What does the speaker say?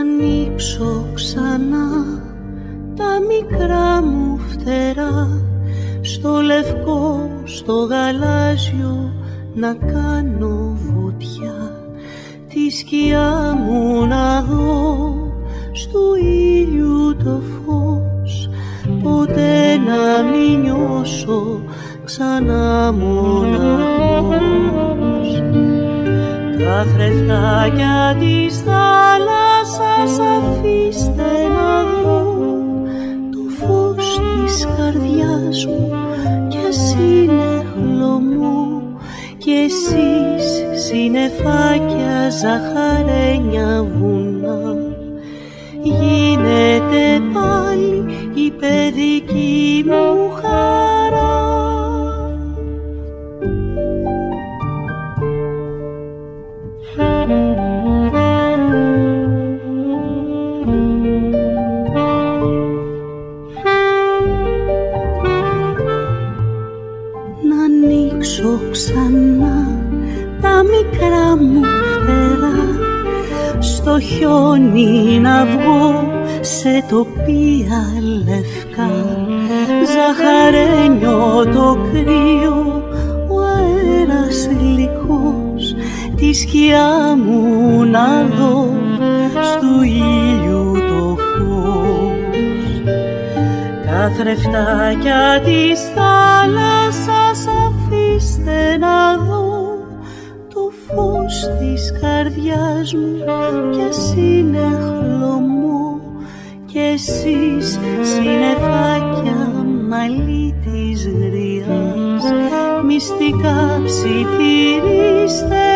ανοίξω ξανά τα μικρά μου φτερά, στο λευκό, στο γαλάζιο να κάνω βουτιά, τη σκιά μου να δω, στου ήλιου το φως, ποτέ να μην νιώσω ξανά μοναχός. Τα θρεφτάκια της θάλασσας αφήστε να δω, το φως της καρδιάς μου και σύννεφλο μου, κι εσείς συννεφάκια ζαχαρένια βουνά. Γίνετε πάλι η παιδική μου χαρά. Να ανοίξω ξανά τα μικρά μου φτερά, στο χιόνι να βγω σε τοπία λευκά, ζαχαρένιο το κρύο, ο αέρας γλυκός, τη σκιά μου να δω, στου ήλιου το φως. Τα θρεφτάκια της θάλασσας αφήστε να δω, το φως της καρδιάς μου και σύννεφλο μου, κι εσείς συννεφάκια μαλλί της γριάς, μυστικά ψιθυρίστε